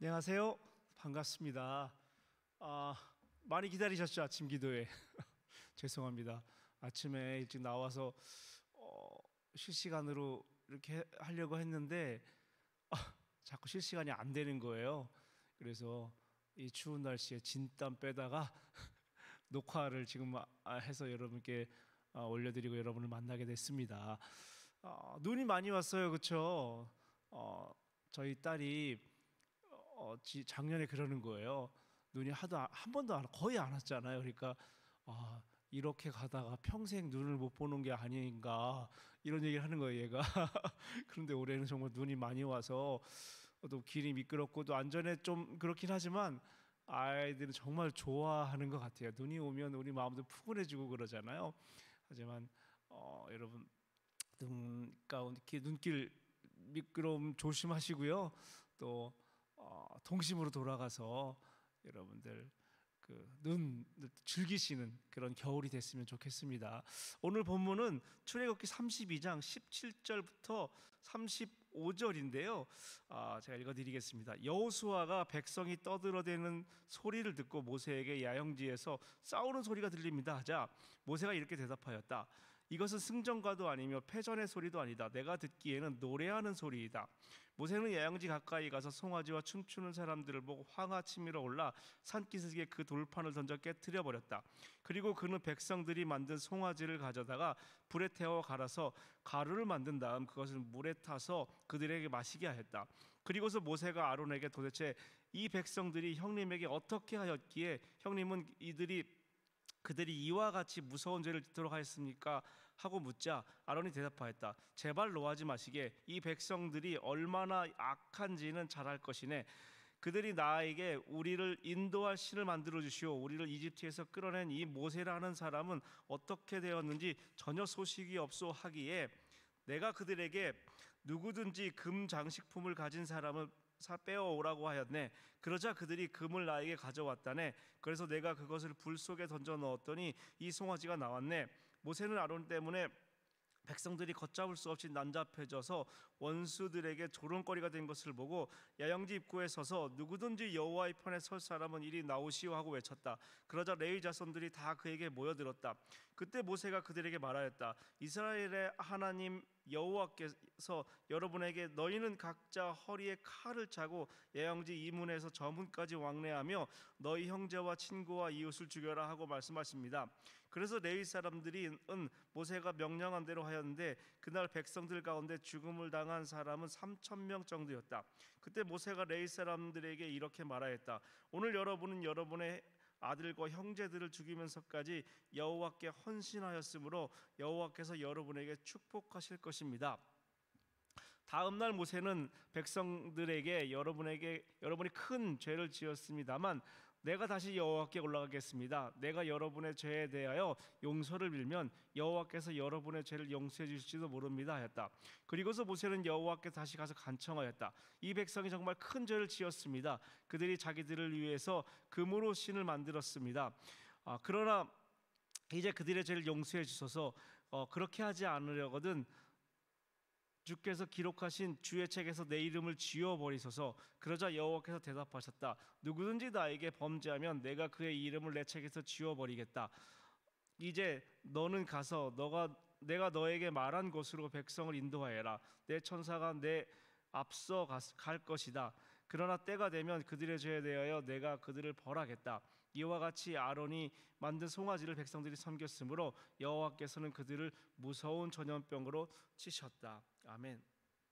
안녕하세요. 반갑습니다. 많이 기다리셨죠? 아침 기도에. 죄송합니다. 아침에 일찍 나와서 실시간으로 이렇게 하려고 했는데 자꾸 실시간이 안 되는 거예요. 그래서 이 추운 날씨에 진땀 빼다가 녹화를 지금 해서 여러분께 올려드리고 여러분을 만나게 됐습니다. 눈이 많이 왔어요, 그렇죠? 저희 딸이 작년에 그러는 거예요. 눈이 하도 한 번도 거의 안 왔잖아요. 그러니까 이렇게 가다가 평생 눈을 못 보는 게 아닌가 이런 얘기를 하는 거예요, 얘가. 그런데 올해는 정말 눈이 많이 와서 또 길이 미끄럽고 또 안전에 좀 그렇긴 하지만 아이들은 정말 좋아하는 것 같아요. 눈이 오면 우리 마음도 푸근해지고 그러잖아요. 하지만 여러분 눈 가운데 눈길 미끄러움 조심하시고요. 또 동심으로 돌아가서 여러분들 눈 즐기시는 그런 겨울이 됐으면 좋겠습니다. 오늘 본문은 출애굽기 32장 17절부터 35절인데요. 제가 읽어드리겠습니다. 여호수아가 백성이 떠들어대는 소리를 듣고 모세에게 야영지에서 싸우는 소리가 들립니다 하자 모세가 이렇게 대답하였다. 이것은 승전가도 아니며 패전의 소리도 아니다. 내가 듣기에는 노래하는 소리이다. 모세는 야영지 가까이 가서 송아지와 춤추는 사람들을 보고 황하치미로 올라 산기슭에 그 돌판을 던져 깨뜨려 버렸다. 그리고 그는 백성들이 만든 송아지를 가져다가 불에 태워 갈아서 가루를 만든 다음 그것을 물에 타서 그들에게 마시게 하였다. 그리고서 모세가 아론에게 도대체 이 백성들이 형님에게 어떻게 하였기에 형님은 그들이 이와 같이 무서운 죄를 짓도록 하였습니까? 하고 묻자 아론이 대답하였다. 제발 노하지 마시게. 이 백성들이 얼마나 악한지는 잘 알 것이네. 그들이 나에게 우리를 인도할 신을 만들어 주시오. 우리를 이집트에서 끌어낸 이 모세라는 사람은 어떻게 되었는지 전혀 소식이 없소 하기에 내가 그들에게 누구든지 금 장식품을 가진 사람을 빼어오라고 하였네. 그러자 그들이 금을 나에게 가져왔다네. 그래서 내가 그것을 불 속에 던져 넣었더니 이 송아지가 나왔네. 모세는 아론 때문에 백성들이 걷잡을 수 없이 난잡해져서 원수들에게 조롱거리가 된 것을 보고 야영지 입구에 서서 누구든지 여호와의 편에 설 사람은 이리 나오시오 하고 외쳤다. 그러자 레위 자손들이 다 그에게 모여들었다. 그때 모세가 그들에게 말하였다. 이스라엘의 하나님 여호와께서 여러분에게 너희는 각자 허리에 칼을 차고 야영지 이문에서 저문까지 왕래하며 너희 형제와 친구와 이웃을 죽여라 하고 말씀하십니다. 그래서 레위 사람들이 모세가 명령한 대로 하였는데 그날 백성들 가운데 죽음을 당한 사람은 3,000명 정도였다. 그때 모세가 레위 사람들에게 이렇게 말하였다. 오늘 여러분은 여러분의 아들과 형제들을 죽이면서까지 여호와께 헌신하였으므로 여호와께서 여러분에게 축복하실 것입니다. 다음 날 모세는 백성들에게 여러분이 큰 죄를 지었습니다만 내가 다시 여호와께 올라가겠습니다. 내가 여러분의 죄에 대하여 용서를 빌면 여호와께서 여러분의 죄를 용서해 주실지도 모릅니다 하였다. 그리고서 모세는 여호와께 다시 가서 간청하였다. 이 백성이 정말 큰 죄를 지었습니다. 그들이 자기들을 위해서 금으로 신을 만들었습니다. 그러나 이제 그들의 죄를 용서해 주셔서 그렇게 하지 않으려거든 주께서 기록하신 주의 책에서 내 이름을 지워버리소서. 그러자 여호와께서 대답하셨다. 누구든지 나에게 범죄하면 내가 그의 이름을 내 책에서 지워버리겠다. 이제 너는 가서 내가 너에게 말한 곳으로 백성을 인도하여라. 내 천사가 내 앞서 갈 것이다. 그러나 때가 되면 그들의 죄에 대하여 내가 그들을 벌하겠다. 이와 같이 아론이 만든 송아지를 백성들이 섬겼으므로 여호와께서는 그들을 무서운 전염병으로 치셨다. 아멘.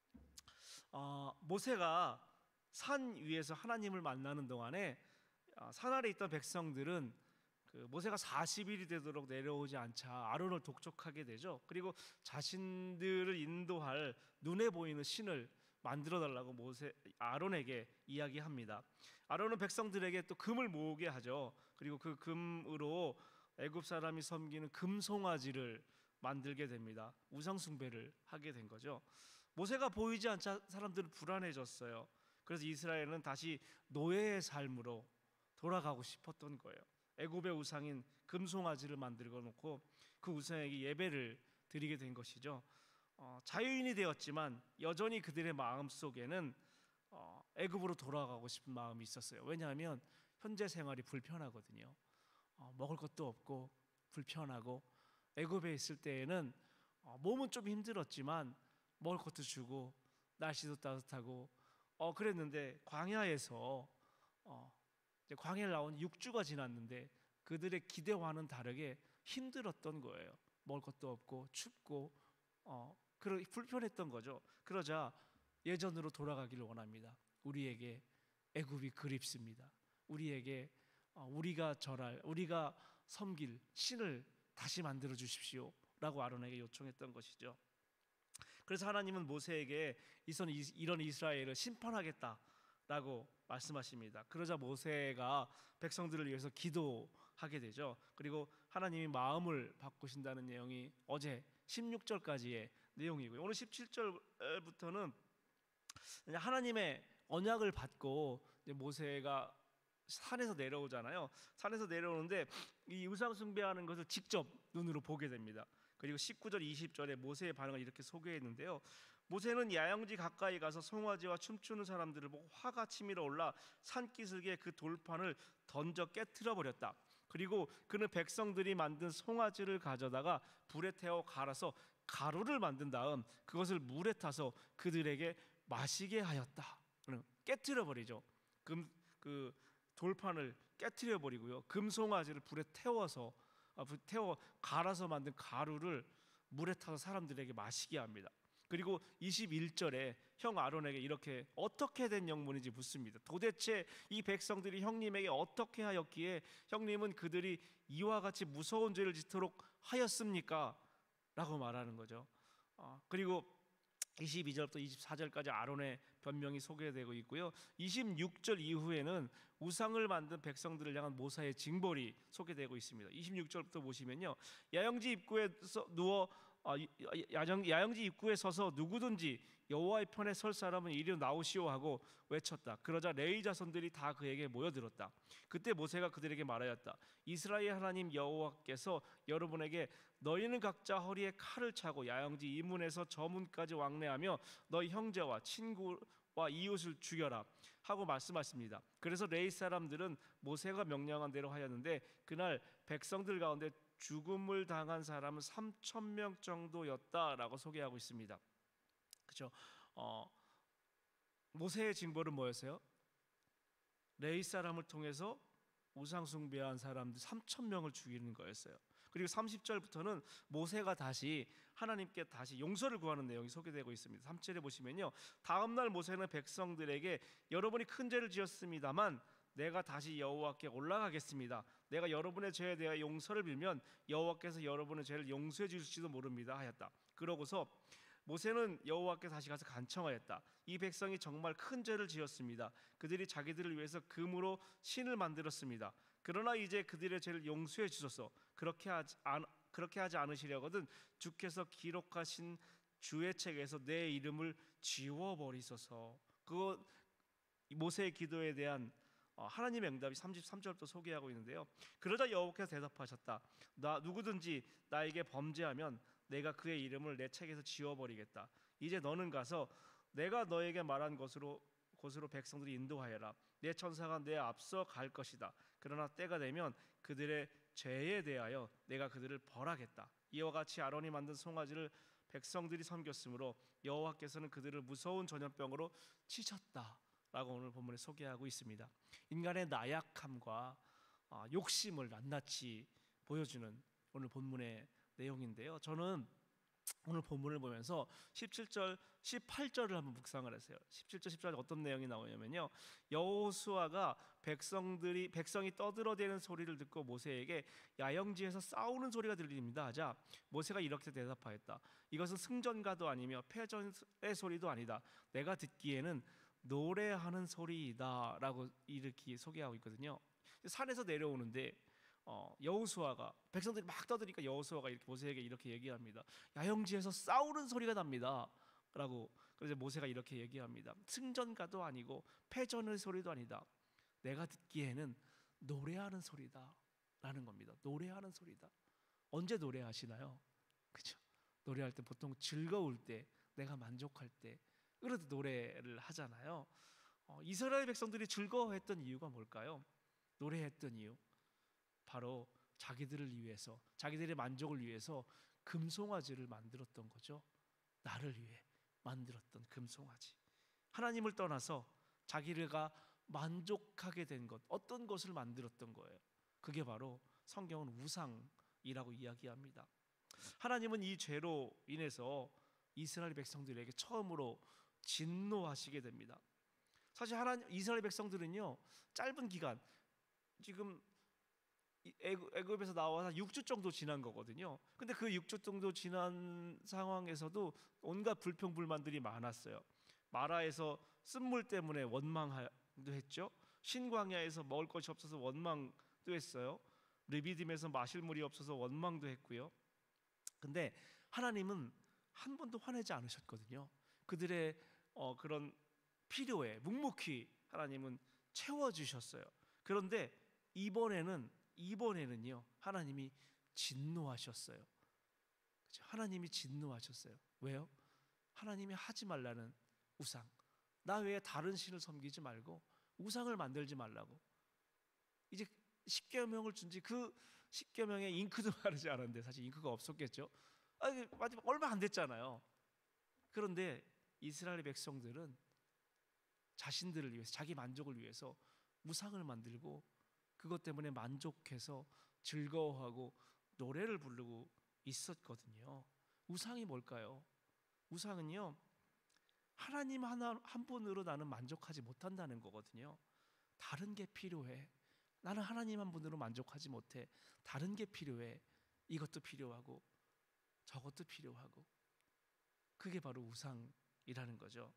모세가 산 위에서 하나님을 만나는 동안에 산 아래 있던 백성들은 모세가 40일이 되도록 내려오지 않자 아론을 독촉하게 되죠. 그리고 자신들을 인도할 눈에 보이는 신을 만들어 달라고 아론에게 이야기합니다. 아론은 백성들에게 또 금을 모으게 하죠. 그리고 그 금으로 애굽 사람이 섬기는 금송아지를 만들게 됩니다. 우상 숭배를 하게 된 거죠. 모세가 보이지 않자 사람들은 불안해졌어요. 그래서 이스라엘은 다시 노예의 삶으로 돌아가고 싶었던 거예요. 애굽의 우상인 금송아지를 만들어 놓고 그 우상에게 예배를 드리게 된 것이죠. 자유인이 되었지만 여전히 그들의 마음속에는 애굽으로 돌아가고 싶은 마음이 있었어요. 왜냐하면 현재 생활이 불편하거든요. 먹을 것도 없고 불편하고, 애굽에 있을 때에는 몸은 좀 힘들었지만 먹을 것도 주고 날씨도 따뜻하고 그랬는데, 광야에서 이제 광야를 나온 6주가 지났는데 그들의 기대와는 다르게 힘들었던 거예요. 먹을 것도 없고 춥고 불편했던 거죠. 그러자 예전으로 돌아가기를 원합니다. 우리에게 애굽이 그립습니다. 우리에게 우리가 섬길 신을 다시 만들어 주십시오 라고 아론에게 요청했던 것이죠. 그래서 하나님은 모세에게 이런 이스라엘을 심판하겠다라고 말씀하십니다. 그러자 모세가 백성들을 위해서 기도하게 되죠. 그리고 하나님이 마음을 바꾸신다는 내용이 어제 16절까지의 내용이고요. 오늘 17절부터는 하나님의 언약을 받고 모세가 산에서 내려오잖아요. 산에서 내려오는데 이 우상 숭배하는 것을 직접 눈으로 보게 됩니다. 그리고 19절 20절에 모세의 반응을 이렇게 소개했는데요. 모세는 야영지 가까이 가서 송아지와 춤추는 사람들을 보고 화가 치밀어 올라 산기슭에 그 돌판을 던져 깨트려 버렸다. 그리고 그는 백성들이 만든 송아지를 가져다가 불에 태워 갈아서 가루를 만든 다음 그것을 물에 타서 그들에게 마시게 하였다. 깨트려 버리죠. 그 돌판을 깨트려 버리고요. 금송아지를 불에 태워 갈아서 만든 가루를 물에 타서 사람들에게 마시게 합니다. 그리고 21절에 형 아론에게 이렇게 어떻게 된 영문인지 묻습니다. 도대체 이 백성들이 형님에게 어떻게 하였기에 형님은 그들이 이와 같이 무서운 죄를 짓도록 하였습니까? 라고 말하는 거죠. 그리고 22절부터 24절까지 아론의 변명이 소개되고 있고요. 26절 이후에는 우상을 만든 백성들을 향한 모세의 징벌이 소개되고 있습니다. 26절부터 보시면요, 야영지 입구에 서서 누구든지 여호와의 편에 설 사람은 이리 나오시오 하고 외쳤다. 그러자 레위 자손들이 다 그에게 모여들었다. 그때 모세가 그들에게 말하였다. 이스라엘 하나님 여호와께서 여러분에게 너희는 각자 허리에 칼을 차고 야영지 이 문에서 저 문까지 왕래하며 너희 형제와 친구와 이웃을 죽여라 하고 말씀하십니다. 그래서 레위 사람들은 모세가 명령한 대로 하였는데 그날 백성들 가운데 죽음을 당한 사람은 3,000명 정도였다라고 소개하고 있습니다. 그렇죠? 모세의 징벌은 뭐였어요? 레위 사람을 통해서 우상 숭배한 사람들 3,000명을 죽이는 거였어요. 그리고 30절부터는 모세가 하나님께 다시 용서를 구하는 내용이 소개되고 있습니다. 3절에 보시면요, 다음 날 모세는 백성들에게 여러분이 큰 죄를 지었습니다만 내가 다시 여호와께 올라가겠습니다. 내가 여러분의 죄에 대하여 용서를 빌면 여호와께서 여러분의 죄를 용서해 주실지도 모릅니다 하였다. 그러고서 모세는 여호와께 다시 가서 간청하였다. 이 백성이 정말 큰 죄를 지었습니다. 그들이 자기들을 위해서 금으로 신을 만들었습니다. 그러나 이제 그들의 죄를 용서해 주소서. 그렇게 하지 않으시려거든 주께서 기록하신 주의 책에서 내 이름을 지워버리소서. 그거 모세의 기도에 대한 하나님의 응답이 33절부터 소개하고 있는데요. 그러자 여호와께서 대답하셨다. 누구든지 나에게 범죄하면 내가 그의 이름을 내 책에서 지워버리겠다. 이제 너는 가서 내가 너에게 말한 곳으로 백성들이 인도하여라. 내 천사가 내 앞서 갈 것이다. 그러나 때가 되면 그들의 죄에 대하여 내가 그들을 벌하겠다. 이와 같이 아론이 만든 송아지를 백성들이 섬겼으므로 여호와께서는 그들을 무서운 전염병으로 치셨다라고 오늘 본문에 소개하고 있습니다. 인간의 나약함과 욕심을 낱낱이 보여주는 오늘 본문의 내용인데요. 저는 오늘 본문을 보면서 17절, 18절을 한번 묵상을 했어요. 17절, 18절 어떤 내용이 나오냐면요, 여호수아가 백성이 떠들어대는 소리를 듣고 모세에게 야영지에서 싸우는 소리가 들립니다 하자 모세가 이렇게 대답하였다. 이것은 승전가도 아니며 패전의 소리도 아니다. 내가 듣기에는 노래하는 소리이다 라고 이렇게 소개하고 있거든요. 산에서 내려오는데 여호수아가, 백성들이 막 떠드니까 여호수아가 이렇게 모세에게 이렇게 얘기합니다. 야영지에서 싸우는 소리가 납니다 라고. 그래서 모세가 이렇게 얘기합니다. 승전가도 아니고 패전의 소리도 아니다. 내가 듣기에는 노래하는 소리다 라는 겁니다. 노래하는 소리다. 언제 노래하시나요? 그렇죠? 노래할 때 보통 즐거울 때, 내가 만족할 때, 그래도 노래를 하잖아요. 이스라엘 백성들이 즐거워했던 이유가 뭘까요? 노래했던 이유, 바로 자기들을 위해서, 자기들의 만족을 위해서 금송아지를 만들었던 거죠. 나를 위해 만들었던 금송아지. 하나님을 떠나서 자기가 만족하게 된 것, 어떤 것을 만들었던 거예요. 그게 바로 성경은 우상이라고 이야기합니다. 하나님은 이 죄로 인해서 이스라엘 백성들에게 처음으로 진노하시게 됩니다. 사실 이스라엘 백성들은요, 짧은 기간, 지금 애굽에서 나와서 6주 정도 지난 거거든요. 근데 그 6주 정도 지난 상황에서도 온갖 불평불만들이 많았어요. 마라에서 쓴물 때문에 원망도 했죠. 신광야에서 먹을 것이 없어서 원망도 했어요. 르비딤에서 마실 물이 없어서 원망도 했고요. 근데 하나님은 한 번도 화내지 않으셨거든요. 그들의 그런 필요에 묵묵히 하나님은 채워주셨어요. 그런데 이번에는요, 하나님이 진노하셨어요. 그렇죠? 하나님이 진노하셨어요. 왜요? 하나님이 하지 말라는 우상, 나 외에 다른 신을 섬기지 말고 우상을 만들지 말라고. 이제 십계명을 준지 그 십계명에 잉크도 바르지 않았는데, 사실 잉크가 없었겠죠. 마지막 얼마 안 됐잖아요. 그런데 이스라엘 백성들은 자신들을 위해서, 자기 만족을 위해서 우상을 만들고 그것 때문에 만족해서 즐거워하고 노래를 부르고 있었거든요. 우상이 뭘까요? 우상은요, 하나님 한 분으로 나는 만족하지 못한다는 거거든요. 다른 게 필요해. 나는 하나님 한 분으로 만족하지 못해. 다른 게 필요해. 이것도 필요하고 저것도 필요하고. 그게 바로 우상이라는 거죠.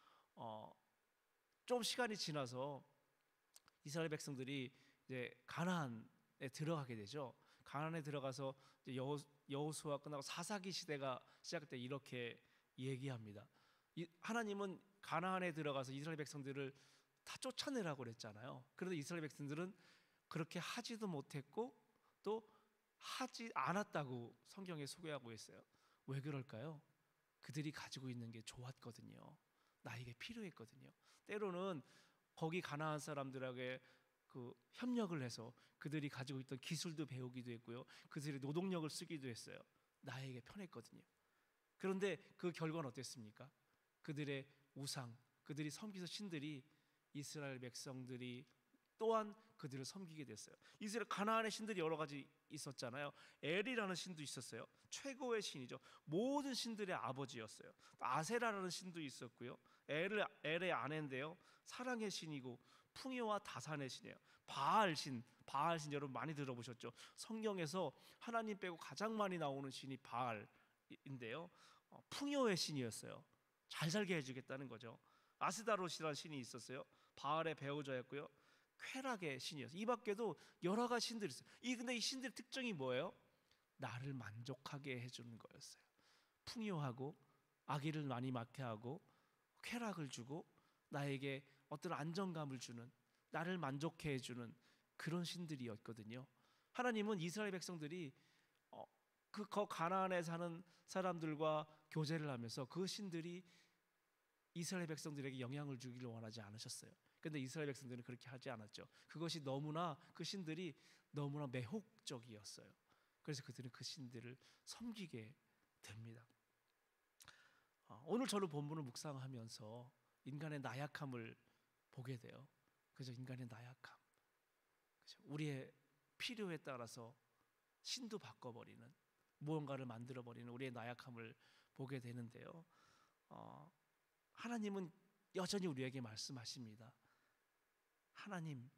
좀 시간이 지나서 이스라엘 백성들이 이제 가나안에 들어가게 되죠. 가나안에 들어가서 여호수아 끝나고 사사기 시대가 시작할 때 이렇게 얘기합니다. 하나님은 가나안에 들어가서 이스라엘 백성들을 다 쫓아내라고 그랬잖아요. 그런데 이스라엘 백성들은 그렇게 하지도 못했고 또 하지 않았다고 성경에 소개하고 있어요. 왜 그럴까요? 그들이 가지고 있는 게 좋았거든요. 나에게 필요했거든요. 때로는 거기 가나안 사람들에게 그 협력을 해서 그들이 가지고 있던 기술도 배우기도 했고요. 그들의 노동력을 쓰기도 했어요. 나에게 편했거든요. 그런데 그 결과는 어땠습니까? 그들의 우상, 그들이 섬기던 신들이 이스라엘 백성들이 또한 그들을 섬기게 됐어요. 이스라엘 가나안의 신들이 여러 가지 있었잖아요. 엘이라는 신도 있었어요. 최고의 신이죠. 모든 신들의 아버지였어요. 아세라라는 신도 있었고요. 엘의 아내인데요, 사랑의 신이고 풍요와 다산의 신이에요. 바알신 여러분 많이 들어보셨죠? 성경에서 하나님 빼고 가장 많이 나오는 신이 바알인데요, 풍요의 신이었어요. 잘 살게 해주겠다는 거죠. 아스다롯이라는 신이 있었어요. 바알의 배우자였고요. 쾌락의 신이었어요. 이 밖에도 여러 가지 신들이 있어요. 근데 이 신들의 특징이 뭐예요? 나를 만족하게 해주는 거였어요. 풍요하고 아기를 많이 낳게 하고 쾌락을 주고 나에게 어떤 안정감을 주는, 나를 만족해 해주는 그런 신들이었거든요. 하나님은 이스라엘 백성들이 그 가나안에 사는 사람들과 교제를 하면서 그 신들이 이스라엘 백성들에게 영향을 주기를 원하지 않으셨어요. 그런데 이스라엘 백성들은 그렇게 하지 않았죠. 그것이 너무나, 그 신들이 너무나 매혹적이었어요. 그래서 그들은 그 신들을 섬기게 됩니다. 오늘 저는 본문을 묵상하면서 인간의 나약함을 보게 돼요. 그죠? 인간의 나약함. 그죠? 우리의 필요에 따라서 신도 바꿔버리는, 무언가를 만들어버리는 우리의 나약함을 보게 되는데요. 하나님은 여전히 우리에게 말씀하십니다. 하나님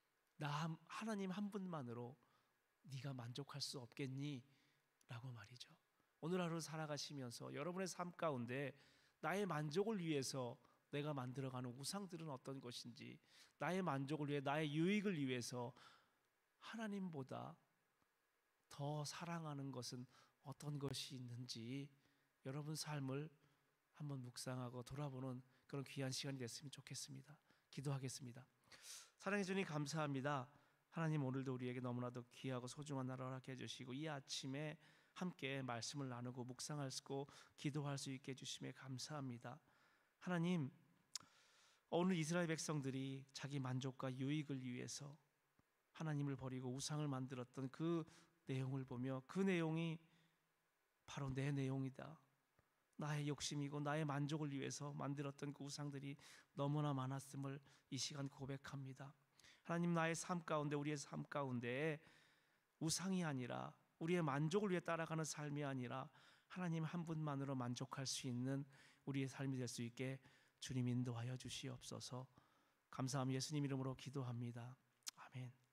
한 분만으로 네가 만족할 수 없겠니? 라고 말이죠. 오늘 하루 살아가시면서 여러분의 삶 가운데 나의 만족을 위해서 내가 만들어가는 우상들은 어떤 것인지, 나의 만족을 위해, 나의 유익을 위해서 하나님보다 더 사랑하는 것은 어떤 것이 있는지 여러분 삶을 한번 묵상하고 돌아보는 그런 귀한 시간이 됐으면 좋겠습니다. 기도하겠습니다. 사랑해 주님 감사합니다. 하나님, 오늘도 우리에게 너무나도 귀하고 소중한 날을 허락해 주시고 이 아침에 함께 말씀을 나누고 묵상할 수 있고 기도할 수 있게 해주심에 감사합니다. 하나님, 오늘 이스라엘 백성들이 자기 만족과 유익을 위해서 하나님을 버리고 우상을 만들었던 그 내용을 보며 그 내용이 바로 내 내용이다. 나의 욕심이고 나의 만족을 위해서 만들었던 그 우상들이 너무나 많았음을 이 시간 고백합니다. 하나님, 나의 삶 가운데, 우리의 삶 가운데 우상이 아니라 우리의 만족을 위해 따라가는 삶이 아니라 하나님 한 분만으로 만족할 수 있는 우리의 삶이 될 수 있게 주님 인도하여 주시옵소서. 감사함 예수님 이름으로 기도합니다. 아멘.